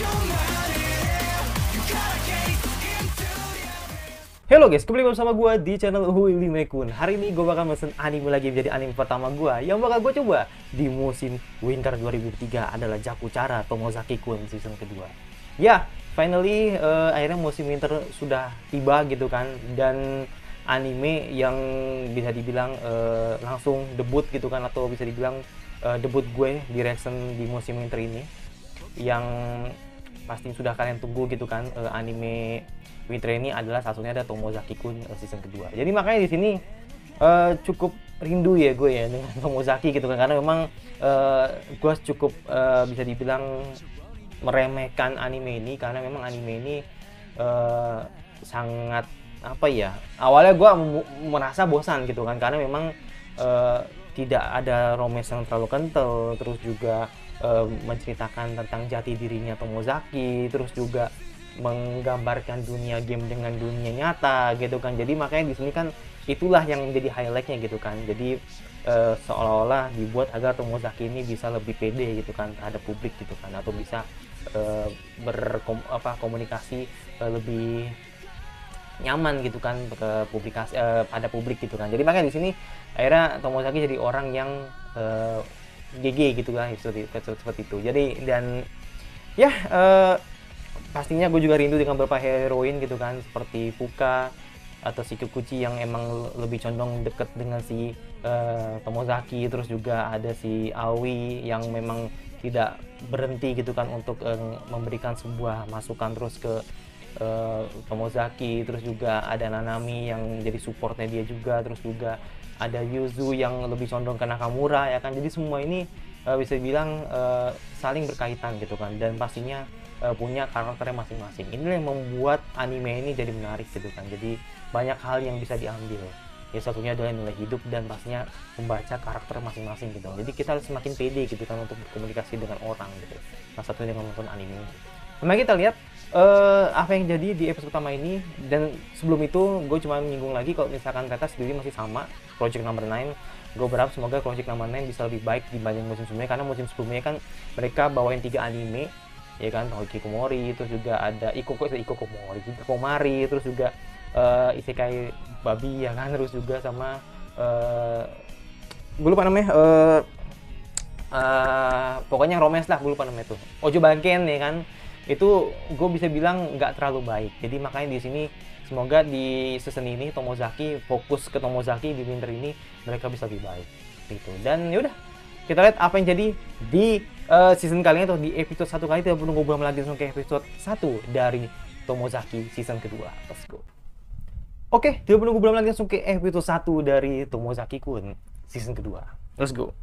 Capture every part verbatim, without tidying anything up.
Halo guys, kembali bersama gue di channel Willy Mekun. Hari ini gue bakal mesen anime lagi menjadi anime pertama gue yang bakal gue coba di musim Winter dua ribu tiga adalah Jakuchara Tomozaki-kun season kedua. Ya, finally uh, akhirnya musim Winter sudah tiba gitu kan, dan anime yang bisa dibilang uh, langsung debut gitu kan, atau bisa dibilang uh, debut gue di reaction di musim Winter ini, yang pasti sudah kalian tunggu gitu kan. Uh, anime Winter ini adalah salah satunya ada Tomozaki-kun uh, season kedua. Jadi makanya di sini uh, cukup rindu ya gue ya dengan Tomozaki gitu kan, karena memang uh, gue cukup uh, bisa dibilang meremehkan anime ini, karena memang anime ini uh, sangat apa ya, awalnya gue merasa bosan gitu kan, karena memang uh, tidak ada romance yang terlalu kental, terus juga uh, menceritakan tentang jati dirinya Tomozaki, terus juga menggambarkan dunia game dengan dunia nyata gitu kan. Jadi makanya di sini kan itulah yang menjadi highlightnya gitu kan. Jadi uh, seolah-olah dibuat agar Tomozaki ini bisa lebih pede gitu kan terhadap publik gitu kan, atau bisa uh, berkomunikasi uh, lebih nyaman gitu kan ke publikasi uh, pada publik gitu kan. Jadi makanya di sini akhirnya Tomozaki jadi orang yang uh, G G gitu kan, seperti, seperti itu. Jadi dan ya uh, pastinya gue juga rindu dengan beberapa heroin gitu kan, seperti Fuka atau si Kikuchi yang emang lebih condong deket dengan si uh, Tomozaki. Terus juga ada si Aoi yang memang tidak berhenti gitu kan untuk uh, memberikan sebuah masukan terus ke uh, Tomozaki. Terus juga ada Nanami yang jadi supportnya dia juga. Terus juga ada Yuzu yang lebih condong ke Nakamura ya kan. Jadi semua ini uh, bisa dibilang uh, saling berkaitan gitu kan, dan pastinya uh, punya karakternya masing-masing. Inilah yang membuat anime ini jadi menarik gitu kan. Jadi banyak hal yang bisa diambil. Ya satunya adalah nilai hidup dan pastinya membaca karakter masing-masing gitu. Jadi kita harus semakin pede gitu kan untuk berkomunikasi dengan orang gitu. Salah satunya dengan menonton anime. Nah, kita lihat uh, apa yang jadi di episode pertama ini. Dan sebelum itu gue cuma menyinggung lagi kalau misalkan ternyata sendiri masih sama Project Number nine. Gue berharap semoga Project Number nine bisa lebih baik dibanding musim sebelumnya, karena musim sebelumnya kan mereka bawain tiga anime ya kan, Hikikomori, terus juga ada Ikoko Ikokomori, Hikikomori, terus juga uh, Isekai Babi ya kan, terus juga sama uh, gue lupa namanya, uh, uh, pokoknya romance lah, gue lupa namanya tuh, Ojo Banken ya kan. Itu gue bisa bilang nggak terlalu baik. Jadi makanya di sini semoga di season ini Tomozaki fokus ke Tomozaki di Winter ini, mereka bisa lebih baik gitu. Dan yaudah, kita lihat apa yang jadi di uh, season kali ini atau di episode satu kali. Tidak perlu ngobrol lagi, langsung ke episode satu dari Tomozaki season kedua. Let's go. Oke, tidak perlu ngobrol lagi, langsung ke episode satu dari Tomozaki-kun season kedua. Let's go.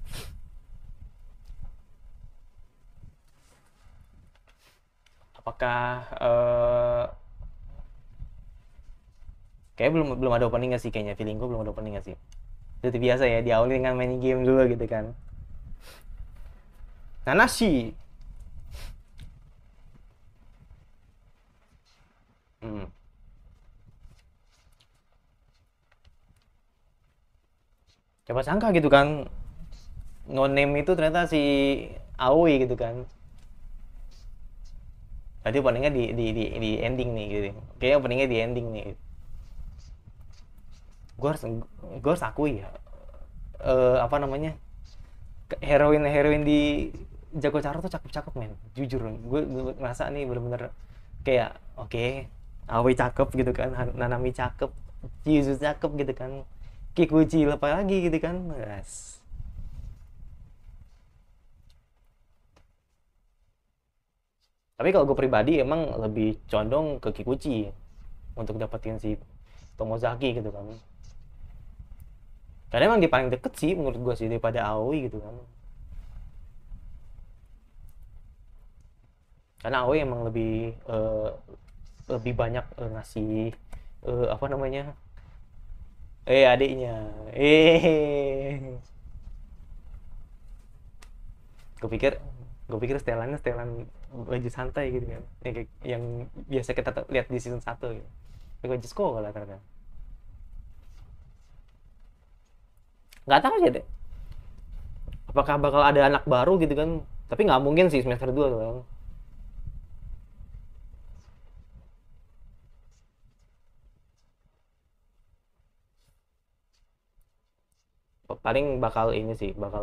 Apakah uh, kayak belum belum ada opening sih, kayaknya feeling gue belum ada opening sih. Seperti biasa ya, diawali dengan main game dulu gitu kan. Nanashi. Hmm. Siapa sangka gitu kan, no name itu ternyata si Aoi gitu kan. Tadi openingnya di di di, di ending nih gitu. Kayaknya openingnya di ending nih. Gue harus gue harus akui ya, uh, apa namanya, heroin heroin di Jakuchara tuh cakep-cakep men, jujur. Gue ngerasa nih bener-bener kayak oke, okay, Aoi cakep gitu kan, Nanami cakep, Yuzu cakep gitu kan, Kikuchi apa lagi gitu kan. Yes. Tapi kalau gue pribadi emang lebih condong ke Kikuchi untuk dapetin si Tomozaki gitu kan. Karena emang dia paling deket sih menurut gue sih daripada Aoi gitu kan. Karena Aoi emang lebih uh, lebih banyak uh, ngasih uh, apa namanya, eh adiknya, eh gue pikir gue pikir setelannya setelan baju santai gitu kan, yang, yang biasa kita lihat di season satu gitu. Tapi baju sekolah ternyata. Nggak tahu sih deh, apakah bakal ada anak baru gitu kan, tapi nggak mungkin sih semester dua tuh kan. paling bakal ini sih, bakal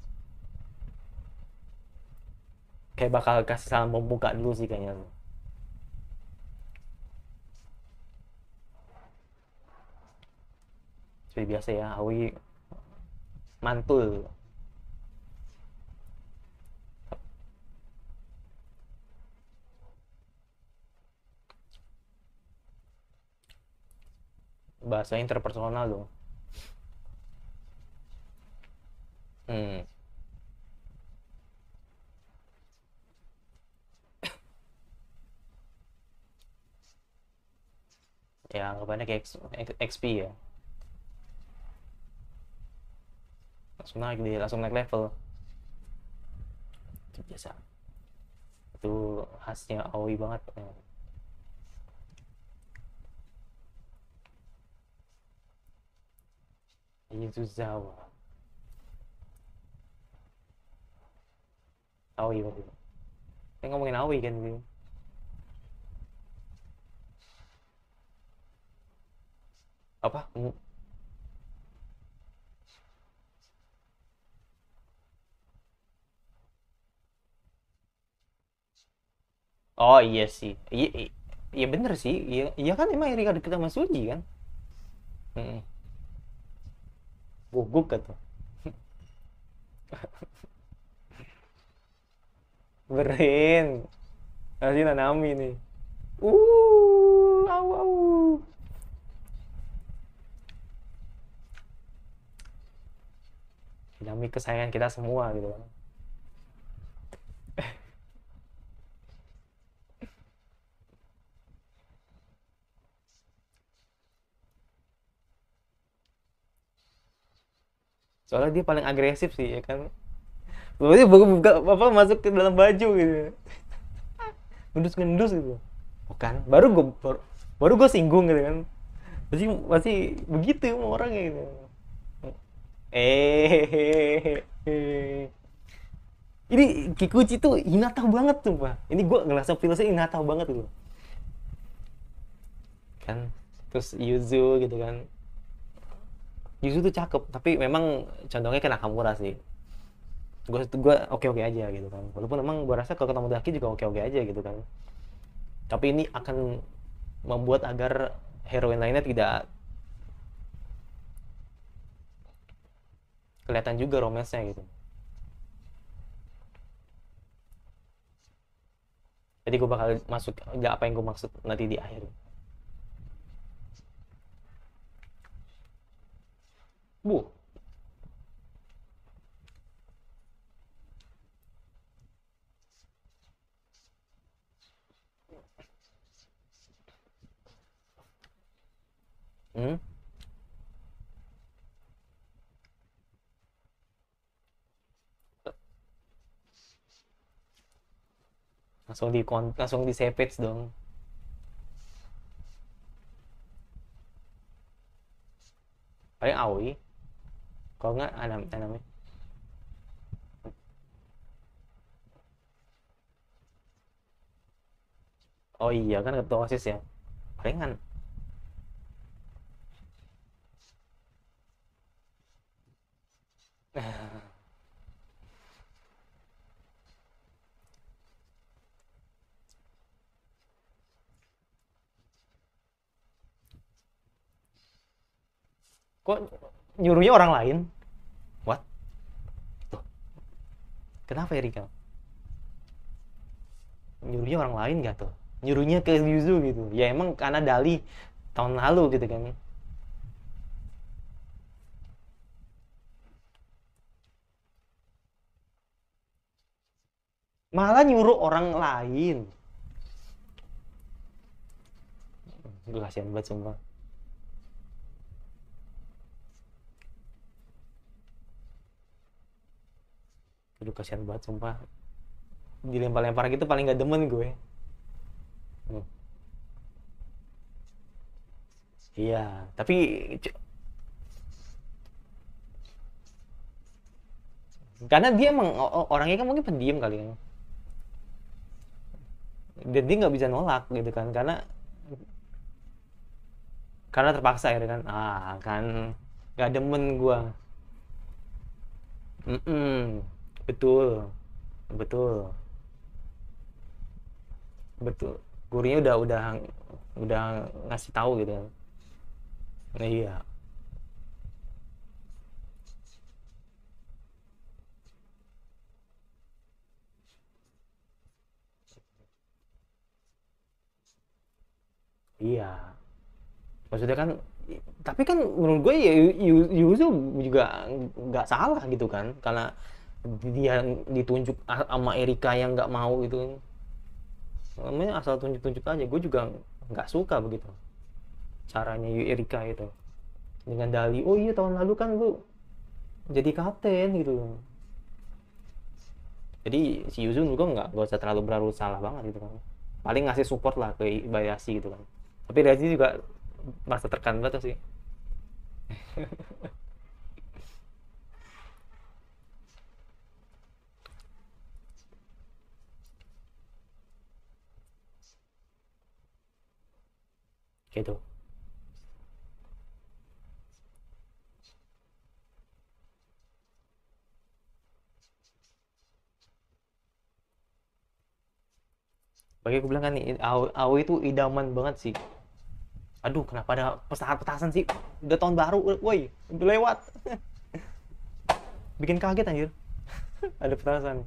kayak bakal kasih salam pembuka dulu sih kayaknya. Seperti biasa ya, Awi mantul. Bahasa interpersonal dong. Hmm. Ya anggapannya kayak X- X P ya. Langsung naik dia, langsung naik level. Itu biasa. Itu khasnya Aoi banget. Yuzuzawa. Aoi berarti. Kita ngomongin Aoi kan gitu. Apa? Hmm. Oh iya sih. Iya, iya, iya bener sih. Iya, iya kan emang Erika deket sama Suji kan? Hmm. Guguk kan tuh. Berin. Masih Nanami nih. Uh, au au. Nanami kesayangan kita semua gitu kan. Soalnya dia paling agresif sih ya kan. Pokoknya buka, buka apa masuk ke dalam baju gitu. Ngendus-ngendus gitu. Bukan, baru gue baru, baru gue singgung gitu kan. Pasti masih begitu sama orangnya gitu. Eh, ini Kikuchi tuh Hinata banget tuh pak. Ini gue ngerasa feelsnya Hinata banget gitu kan. Terus Yuzu gitu kan. Yuzu tuh cakep, tapi memang condongnya ke Nakamura sih. Gue gue oke oke aja gitu kan. Walaupun memang gue rasa kalau ketemu Daki juga oke oke aja gitu kan. Tapi ini akan membuat agar heroin lainnya tidak kelihatan juga romance-nya gitu. Jadi gue bakal masuk ya apa yang gue maksud nanti di akhir. Bu. Hmm? Langsung di langsung di savage dong. Paling Aoi. Kalau nggak ada namanya. Oh iya kan ketua OSIS ya. Palingan. Kok nyuruhnya orang lain? What? Tuh, kenapa Erika? Nyuruhnya orang lain gak tuh? Nyuruhnya ke Yuzu gitu. Ya emang karena Dali tahun lalu gitu kan. Malah nyuruh orang lain. Gue kasihan banget sumpah. Aduh kasihan banget sumpah. Dilempar-lempar gitu paling gak demen gue. Hmm. Iya, tapi karena dia emang orangnya kan mungkin pendiam kali ya. Dan dia nggak bisa nolak gitu kan karena karena terpaksa ya kan. Ah kan nggak demen gue. Mm-mm. Betul, betul, betul. Gurunya udah udah udah ngasih tahu gitu kan. Nah, iya, iya. Maksudnya kan, tapi kan menurut gue ya Yu- Yuzu juga nggak salah gitu kan, karena dia ditunjuk sama Erika yang nggak mau gitu. Namanya asal tunjuk-tunjuk aja. Gue juga nggak suka begitu caranya Yu Erika itu dengan dali. Oh iya, tahun lalu kan lu jadi kapten gitu. Jadi si Yuzu juga nggak nggak usah terlalu berlalu salah banget gitu kan. Paling ngasih support lah ke Ibayashi gitu kan. Tapi Razi juga merasa terkan banget sih gitu. Bagi aku bilang kan nih, Aoi, Aoi itu idaman banget sih. Aduh, kenapa ada petasan-petasan sih? Udah tahun baru, woi, udah lewat. Bikin kaget anjir. Ada petasan.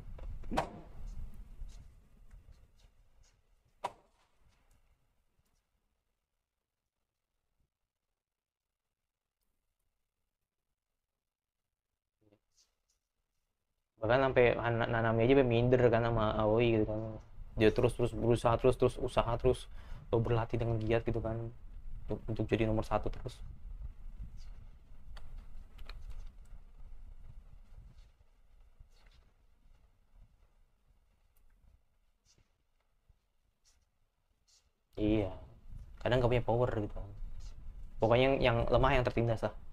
Bahkan sampai Nanami aja sampai minder kan sama Aoi gitu kan. Dia terus terus berusaha terus terus usaha terus berlatih dengan giat gitu kan, untuk, untuk jadi nomor satu terus. Iya, kadang nggak punya power gitu kan. Pokoknya yang, yang lemah yang tertindas lah.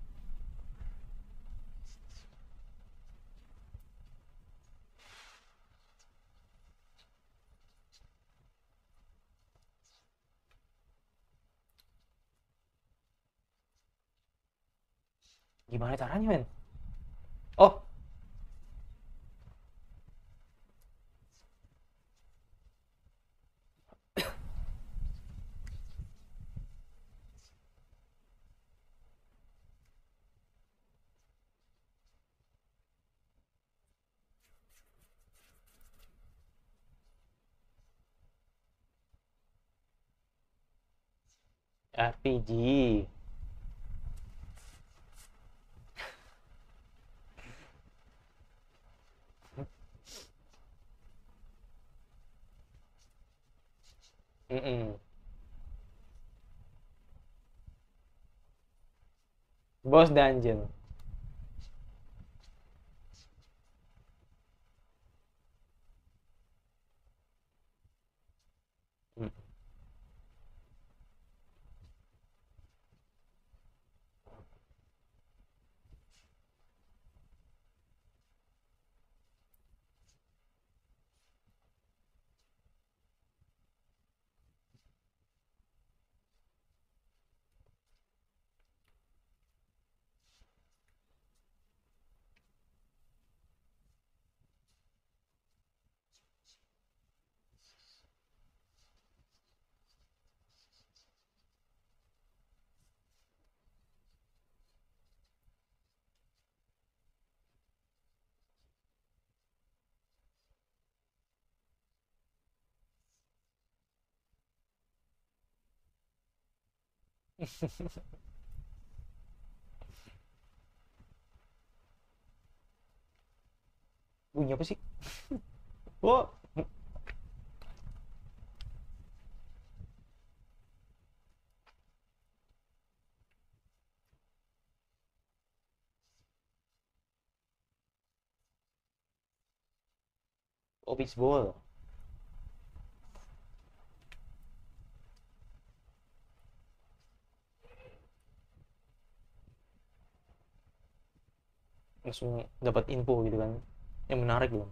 Gimana caranya men? Oh, R P G. Mm-mm. Boss dungeon. Mm. Bunyi apa sih? Oh, office ball. Langsung dapat info gitu kan. Yang menarik loh.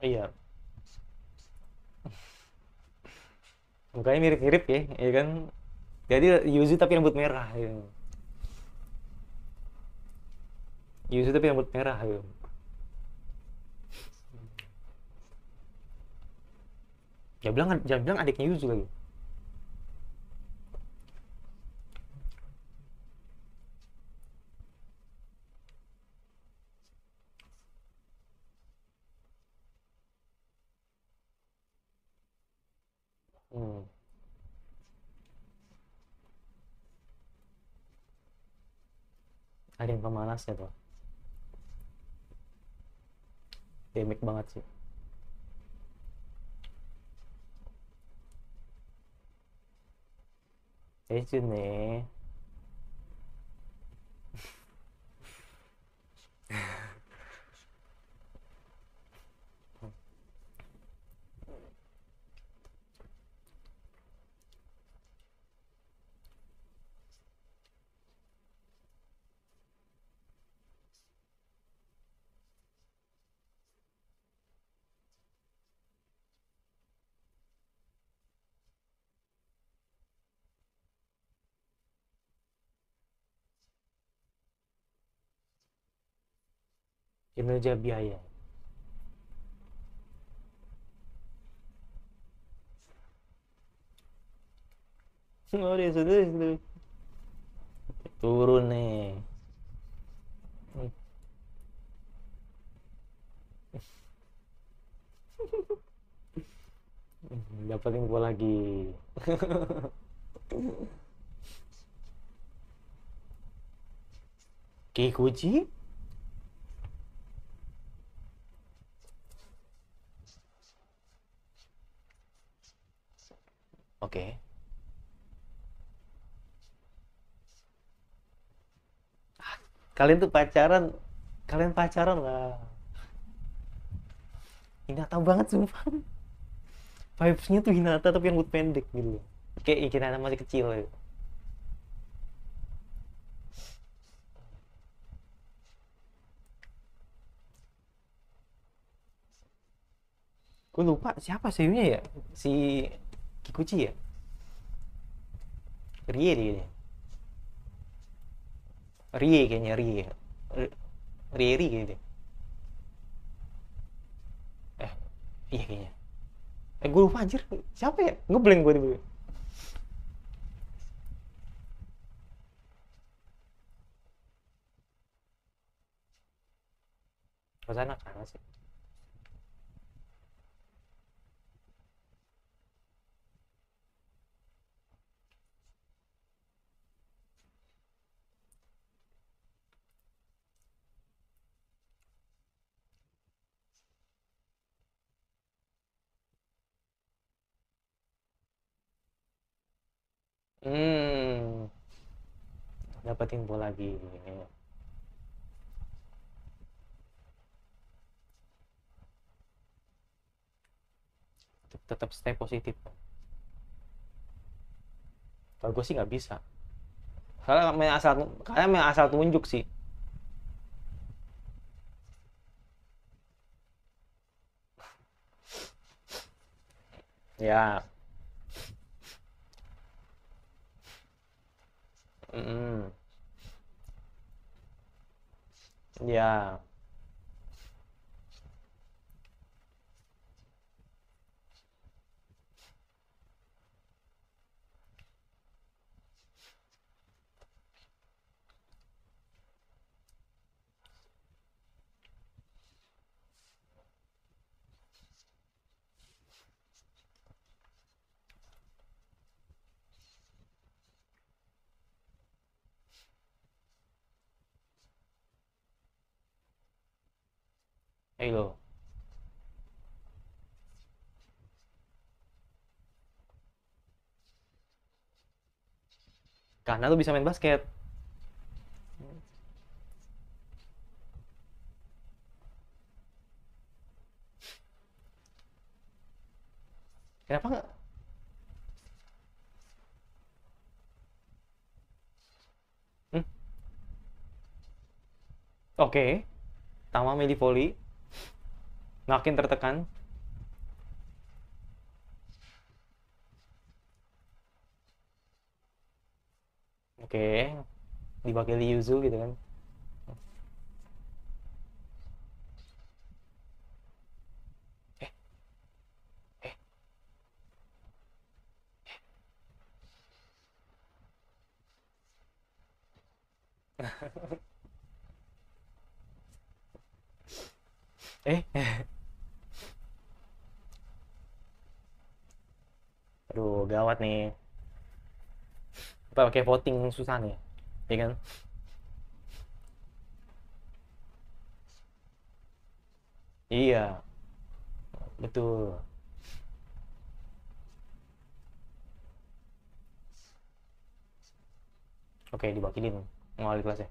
Iya, mukanya mirip-mirip ya, ya kan? Jadi Yuzu tapi rambut merah ya. Yuzu tapi rambut merah ya. Jangan bilang, jangan bilang adiknya Yuzu lagi. Hmm. Ada yang pemanasnya tuh. Demik banget sih. Sejun nih. Kinerja biaya. Oh, dia sudah turun nih. Dapat info lagi. Kikuchi? Oke. Kalian tuh pacaran, kalian pacaran lah. Hinata banget sumpah. Vibes-nya tuh Hinata tapi rambut pendek gitu. Kayak Hinata masih kecil ya. Gue lupa siapa sayunya ya? Si Kikuchi ya? Rie dia. Rie kayaknya Rie. Rie Rie kayaknya. Eh, iya kayaknya. Eh, gue lupa anjir. Siapa ya? Ngeblank gue tiba-tiba. Kesana kan sih. Hmm, dapat info lagi. Tetap stay positif. Kalau gue sih nggak bisa. Karena main asal, karena main asal tunjuk sih. Ya, mm, ya. Eh lo, karena lu bisa main basket. Kenapa nggak? Hmm? Oke, Tama Meli Volley. Makin tertekan. Oke, diwakili Yuzu gitu kan. Eh, eh. Eh, aduh, gawat nih. Apa pakai voting susah nih, ya kan? Iya, betul. Oke, diwakilin wali kelasnya.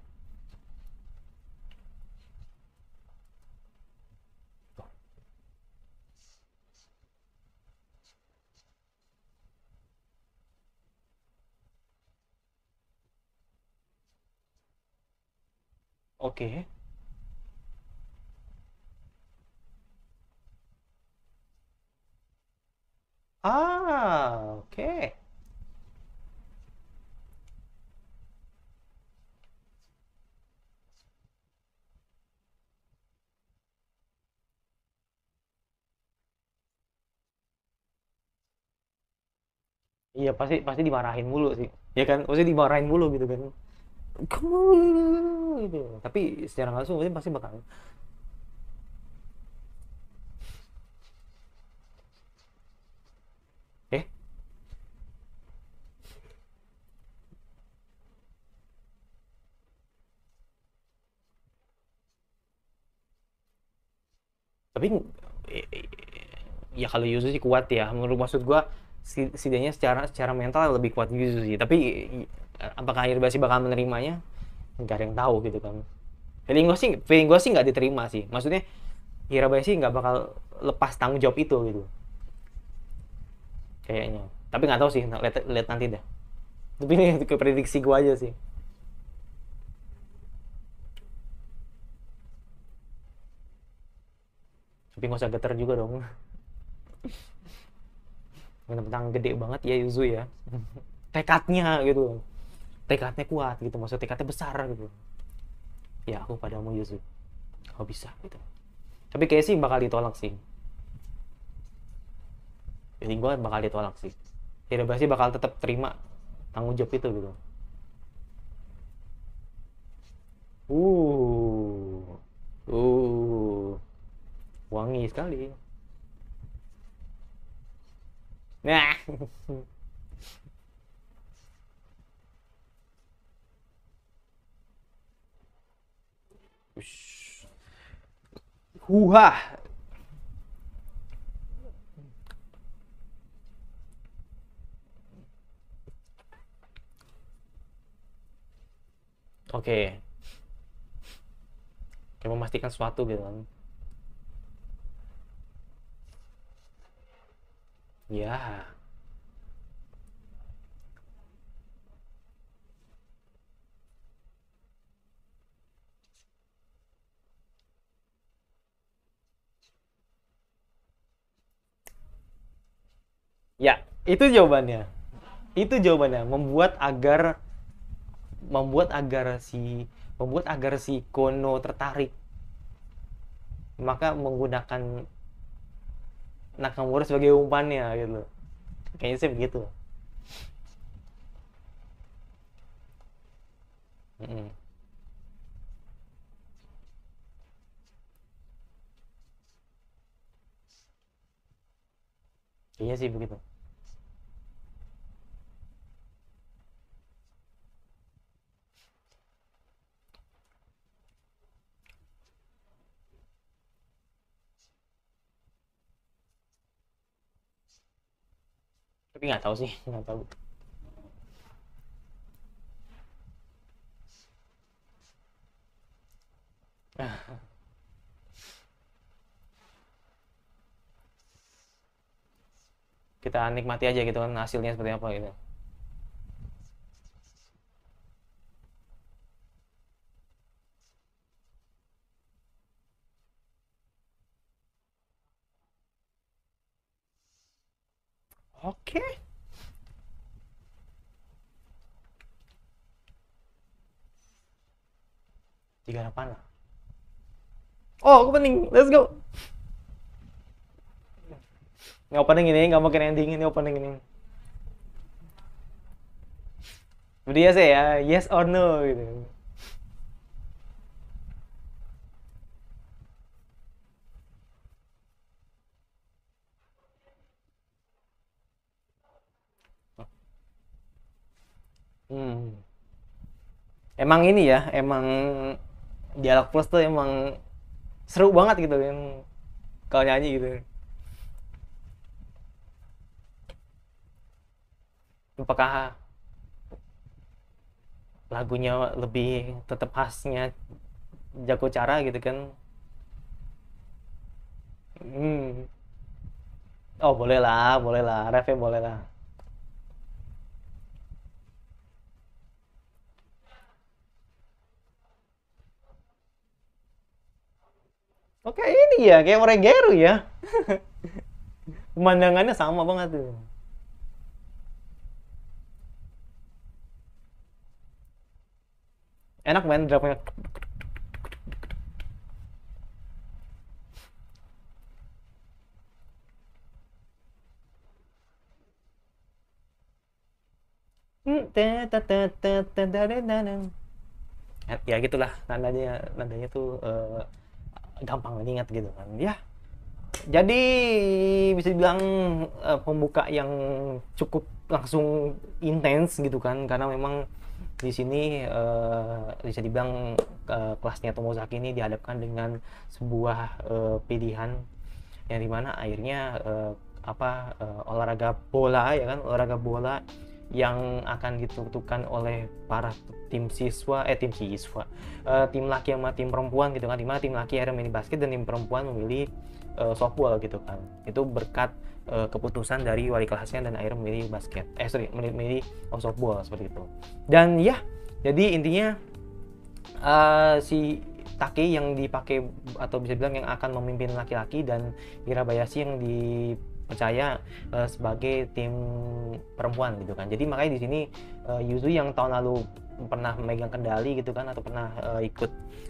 Oke. Ah, oke. Iya, pasti pasti dimarahin mulu sih. Ya kan? Pasti dimarahin mulu gitu kan. Kamu gitu. Tapi secara langsung pasti pasti bakal. Eh, tapi eh, eh, ya kalau Yuzu sih kuat ya. Menurut maksud gua si- setidaknya secara secara mental lebih kuat Yuzu sih. Tapi eh, apakah Hirbashi bakal menerimanya? Nggak ada yang tahu gitu kan. Feeling gue sih, feeling gue sih nggak diterima sih. Maksudnya Hirabayashi nggak bakal lepas tanggung jawab itu gitu kayaknya. Tapi nggak tahu sih, lihat, lihat nanti dah. Tapi ini ke prediksi gue aja sih. Tapi nggak usah geter juga dong. Mentang-mentang gede banget ya Yuzu ya. Tekadnya gitu. Tekadnya kuat gitu. Maksudnya tekadnya besar gitu. Ya aku padamu Yuzu. Kau bisa gitu. Tapi kayak sih bakal ditolak sih. Jadi gue bakal ditolak sih. Hirabayashi bakal tetap terima tanggung jawab itu gitu. Uh. Uh. Wangi sekali. Nah. Huha. Oke. Kayak memastikan sesuatu gitu kan. Ya. Ya, itu jawabannya. Itu jawabannya. Membuat agar membuat agar si membuat agar si Kono tertarik. Maka menggunakan Nakamura sebagai umpannya gitu. Kayaknya sih begitu. Mm-mm. Kayaknya sih begitu. Tapi nggak tahu sih, nggak tahu. Kita nikmati aja gitu kan hasilnya seperti apa gitu. Oke. Tiga harapan. Oh, opening. Let's go. Nggak opening ini, nggak mungkin ending ini opening ini. Dia sih ya, yes or no gitu. Hmm. Emang ini ya, emang dialog plus tuh emang seru banget gitu yang kalau nyanyi gitu. Apakah lagunya lebih tetap khasnya Jago Cara gitu kan? Hmm. Oh boleh lah, boleh lah, refnya boleh lah. Oke ini ya, kayak Moregeru ya. Pemandangannya sama banget tuh. Enak main drumnya. Ya gitulah nadanya, nadanya tuh uh, gampang diingat gitu kan ya. Jadi bisa dibilang uh, pembuka yang cukup langsung intens gitu kan, karena memang di sini uh, bisa dibilang uh, kelasnya Tomozaki ini dihadapkan dengan sebuah uh, pilihan yang dimana akhirnya uh, apa uh, olahraga bola ya kan, olahraga bola yang akan ditentukan oleh para tim siswa eh tim siswa uh, tim laki sama tim perempuan gitu kan, dimana tim laki akhirnya memilih basket dan tim perempuan memilih uh, softball gitu kan. Itu berkat uh, keputusan dari wali kelasnya dan akhirnya memilih basket eh sorry memilih, memilih oh, softball seperti itu. Dan ya jadi intinya uh, si Take yang dipakai atau bisa bilang yang akan memimpin laki-laki dan Hirabayashi yang dipercaya uh, sebagai tim perempuan gitu kan. Jadi makanya di sini uh, Yuzu yang tahun lalu pernah memegang kendali gitu kan, atau pernah uh, ikut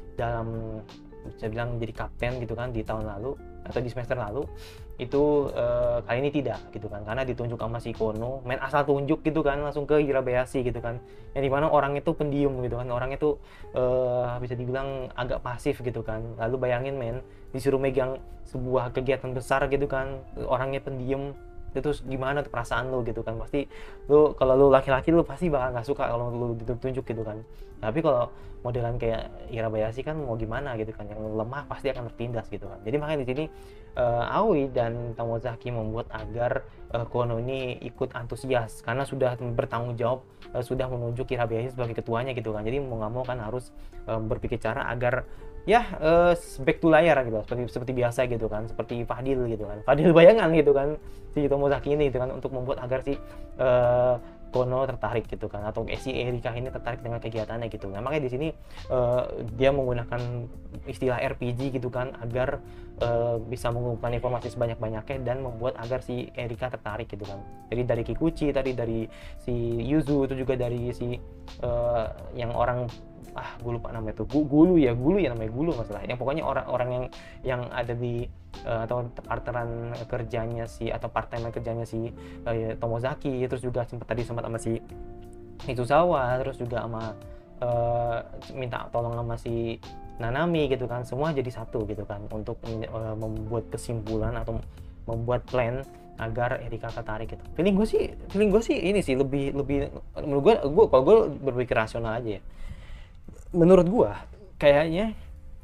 dalam bisa bilang jadi kapten gitu kan di tahun lalu atau di semester lalu, itu uh, kali ini tidak gitu kan, karena ditunjuk sama si Kono, main asal tunjuk gitu kan langsung ke Hirabayashi gitu kan, yang dimana orang itu pendiam gitu kan, orang itu uh, bisa dibilang agak pasif gitu kan. Lalu bayangin men disuruh megang sebuah kegiatan besar gitu kan, orangnya pendiam, itu gimana tuh perasaan lu gitu kan. Pasti lu kalau lu laki-laki lu pasti bakal nggak suka kalau lu ditunjuk gitu kan. Tapi kalau modelan kayak Hirabayashi kan mau gimana gitu kan, yang lemah pasti akan tertindas gitu kan. Jadi makanya di sini uh, Aoi dan Tomozaki membuat agar uh, Kono ini ikut antusias karena sudah bertanggung jawab, uh, sudah menunjuk Hirabayashi sebagai ketuanya gitu kan. Jadi mau nggak mau kan harus uh, berpikir cara agar ya uh, back to layar gitu, seperti seperti biasa gitu kan, seperti Fadil gitu kan, Fadil bayangan gitu kan si Tomozaki ini gitu kan, untuk membuat agar si uh, Kono tertarik gitu kan, atau si Erika ini tertarik dengan kegiatannya gitu. Nah makanya di sini uh, dia menggunakan istilah R P G gitu kan, agar uh, bisa mengumpulkan informasi sebanyak-banyaknya dan membuat agar si Erika tertarik gitu kan. Jadi dari Kikuchi tadi, dari si Yuzu, itu juga dari si uh, yang orang ah gue lupa namanya tuh, Gulu ya, Gulu ya namanya, Gulu masalah. Yang pokoknya orang-orang yang yang ada di uh, atau partneran kerjanya si atau part time kerjanya si uh, Tomozaki, terus juga sempat tadi sempat sama si Mitsuzawa, terus juga sama uh, minta tolong sama si Nanami gitu kan, semua jadi satu gitu kan untuk uh, membuat kesimpulan atau membuat plan agar Erika tertarik gitu. Feeling gue sih, feeling gue sih ini sih lebih lebih menurut gue, gue kalau gue berpikir rasional aja ya. Menurut gua kayaknya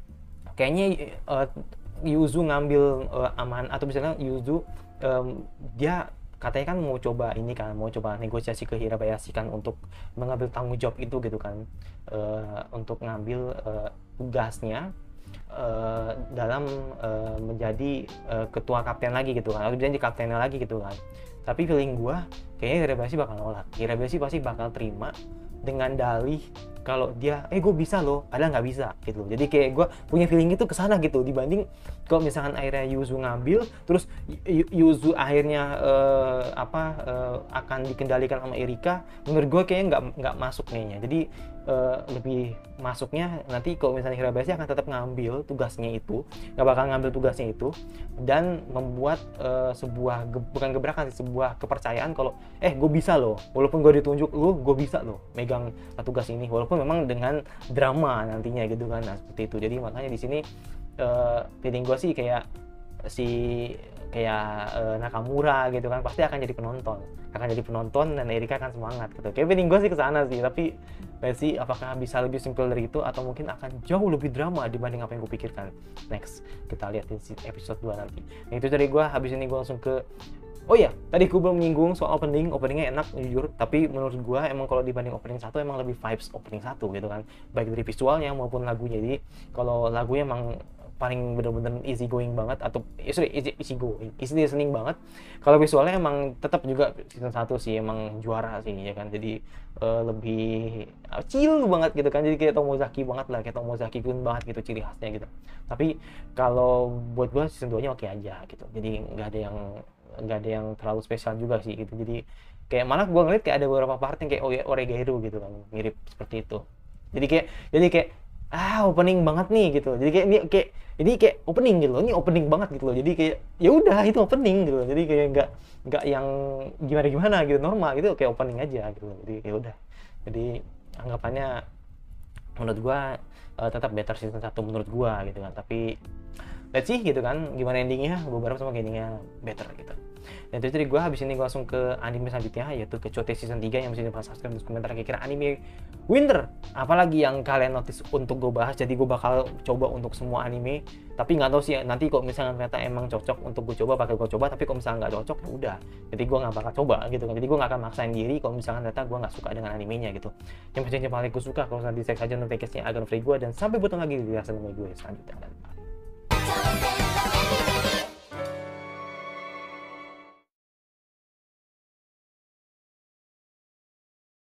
kayaknya uh, Yuzu ngambil uh, aman, atau misalnya Yuzu um, dia katanya kan mau coba ini kan, mau coba negosiasi ke Hirabayashi kan untuk mengambil tanggung jawab itu gitu kan, uh, untuk ngambil uh, tugasnya uh, dalam uh, menjadi uh, ketua kapten lagi gitu kan, atau jadi kaptennya lagi gitu kan. Tapi feeling gua kayaknya Hirabayashi bakal nolak. Hirabayashi pasti bakal terima dengan dalih kalau dia eh gue bisa loh, padahal nggak bisa gitu. Jadi kayak gue punya feeling itu kesana gitu, dibanding kalau misalkan akhirnya Yuzu ngambil terus Yuzu akhirnya uh, apa uh, akan dikendalikan sama Erika, menurut gue kayaknya nggak nggak masuk kayaknya. Jadi uh, lebih masuknya nanti kalau misalnya Hirabayashi akan tetap ngambil tugasnya itu, nggak bakal ngambil tugasnya itu dan membuat uh, sebuah ge bukan gebrakan sih, sebuah kepercayaan kalau eh gue bisa loh, walaupun gue ditunjuk lu gue bisa loh megang tugas ini, walaupun memang dengan drama nantinya gitu kan. Nah seperti itu. Jadi makanya di sini uh, feeling gue sih kayak si kayak uh, Nakamura gitu kan pasti akan jadi penonton, akan jadi penonton dan Erika akan semangat gitu. Kayak feeling gue sih kesana sih, tapi Messi apakah bisa lebih simpel dari itu atau mungkin akan jauh lebih drama dibanding apa yang gue pikirkan. Next kita lihat di episode dua nanti. Nah itu dari gue. Habis ini gue langsung ke oh iya, tadi gue belum menyinggung soal opening. Openingnya enak jujur, tapi menurut gue emang kalau dibanding opening satu emang lebih vibes opening satu gitu kan, baik dari visualnya maupun lagunya. Jadi kalau lagunya emang paling bener-bener easy going banget, atau eh, sorry easy, easy going, easy listening banget. Kalau visualnya emang tetap juga season satu sih emang juara sih ya kan. Jadi uh, lebih uh, chill banget gitu kan. Jadi kayak Tomozaki banget lah, kayak Tomozaki Gun banget gitu ciri khasnya gitu. Tapi kalau buat gue season dua nya oke aja gitu. Jadi nggak ada yang nggak ada yang terlalu spesial juga sih gitu. Jadi kayak malah gue ngeliat kayak ada beberapa part yang kayak Oregairu gitu kan, mirip seperti itu. Jadi kayak jadi kayak ah opening banget nih gitu. Jadi kayak ini kayak ini kayak opening gitu loh, ini opening banget gitu loh. Jadi kayak ya udah itu opening gitu loh. Jadi kayak nggak nggak yang gimana gimana gitu, normal gitu kayak opening aja gitu loh. Jadi ya udah. Jadi anggapannya menurut gua uh, tetap better season satu menurut gua gitu kan. Tapi let's see gitu kan gimana endingnya. Gue berharap sama endingnya better gitu. Dan itu dari gue. Habis ini gue langsung ke anime selanjutnya, yaitu ke Chote season tiga yang masih dibahas subscribe di komentar kira-kira anime winter apalagi yang kalian notice untuk gue bahas. Jadi gue bakal coba untuk semua anime, tapi nggak tahu sih nanti kok misalnya ternyata emang cocok untuk gue coba bakal gue coba, tapi kalau misalnya nggak cocok ya udah, jadi gue nggak bakal coba gitu kan. Jadi gue nggak akan maksain diri kalau misalnya ternyata gue nggak suka dengan animenya gitu. Yang pasti yang paling gue suka kalau nanti cek saja notifikasinya agar free gue, dan sampai bertemu lagi di video selanjutnya gue selanjutnya. Dan